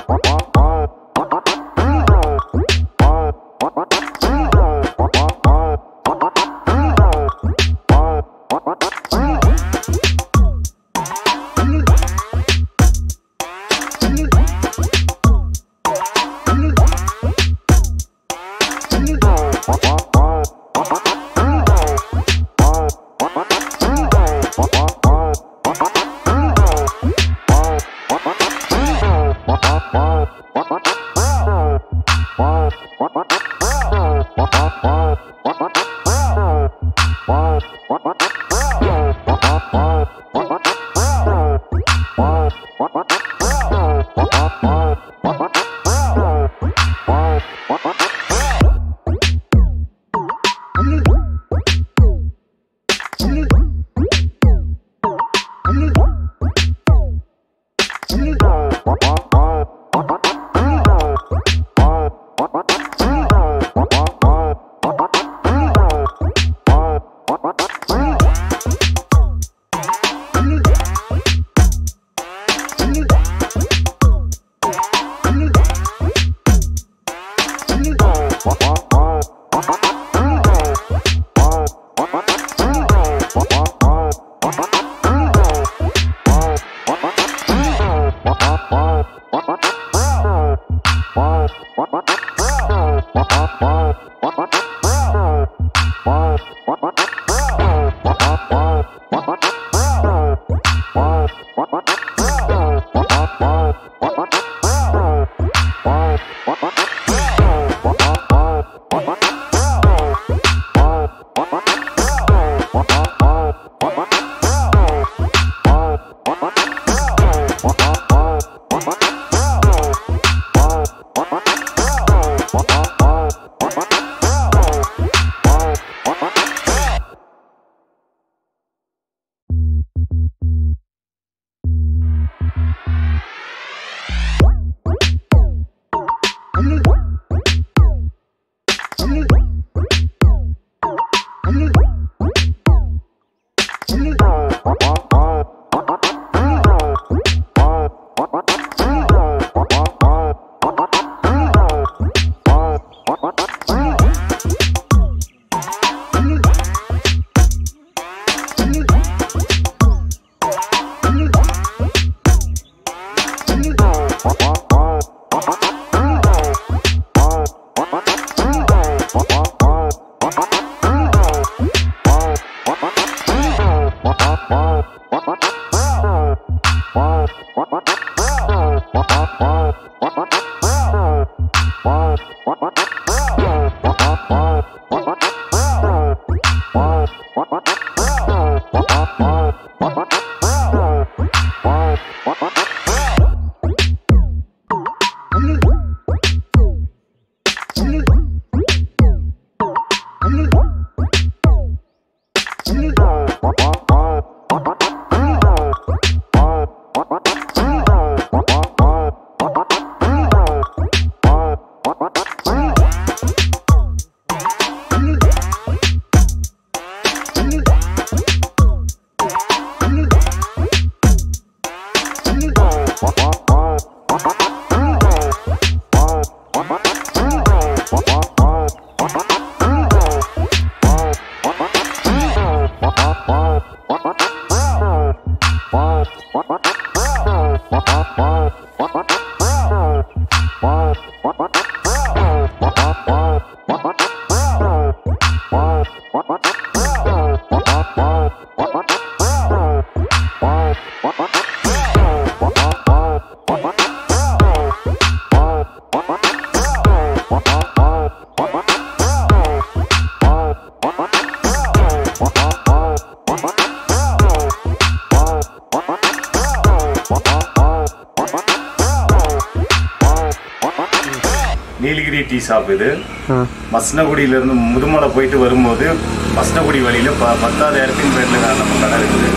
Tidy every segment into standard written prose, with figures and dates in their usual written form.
Nilgiri tea shop இது. மஸ்னகுடியிலேருந்து முதுமலை போயிட்டு வரும்போது மஸ்னகுடி வழியில் 10,000 பேரில் நம்ம கடை இருக்குது.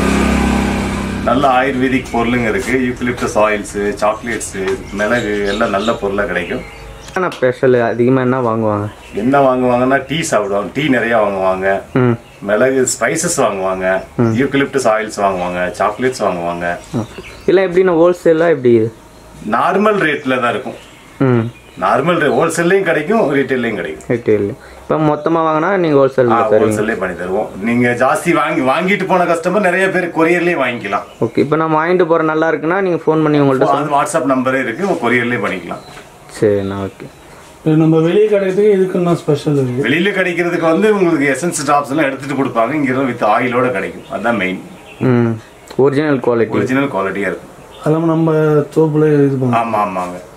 நல்ல ஆயுர்வேதிக் பொருளுங்க இருக்குது. யூக்கலிப்டஸ் ஆயில்ஸு, சாக்லேட்ஸு, மிளகு எல்லாம் நல்ல பொருளாக கிடைக்கும். ஆனால் ஸ்பெஷல் அதிகமாக என்ன வாங்குவாங்க? என்ன வாங்குவாங்கன்னா டீ சாப்பிடுவாங்க. டீ நிறையா வாங்குவாங்க. மிளகு ஸ்பைசஸ் வாங்குவாங்க. யூக்கலிப்டஸ் ஆயில்ஸ் வாங்குவாங்க. சாக்லேட்ஸ் வாங்குவாங்க. இல்லை எப்படின்னா ஹோல்சேலாக எப்படி? நார்மல் ரேட்ல தான் இருக்கும். ம் நார்மல் ஹோல்சேல்லையும் கிடைக்கும், ரீட்டைல்லையும் கிடைக்கும். ரீட்டைல் இப்போ மொத்தமாக வாங்கினா நீங்கள் ஹோல்சேல் ஹோல்சேல்லே பண்ணி தருவோம். நீங்க ஜாஸ்தி வாங்கிட்டு போன கஸ்டமர் நிறைய பேர் கொரியர்லயே வாங்கிக்கலாம். ஓகே, இப்போ நான் வாங்கிட்டு போகிற நல்லா இருக்குன்னா நீங்கள் ஃபோன் பண்ணி உங்கள்கிட்ட அது வாட்ஸ்அப் நம்பரே இருக்கு, கொரியர்லயே பண்ணிக்கலாம். சரிண்ணா. ஓகே, நம்ம வெளியே கிடைக்கிறதுக்கு இதுக்குன்னா ஸ்பெஷல் இருக்கு. வெளியில கிடைக்கிறதுக்கு உங்களுக்கு எசன்ஸ் ட்ராப்ஸ் எல்லாம் எடுத்துட்டு கொடுப்பாங்க. இங்க வித் ஆயிலோட கிடைக்கும். அதுதான் மெயின். ஒரிஜினல் குவாலிட்டியா இருக்கும். அதெல்லாம் நம்ம தோப்புல இது பண்ணுவோம். ஆமா ஆமாங்க.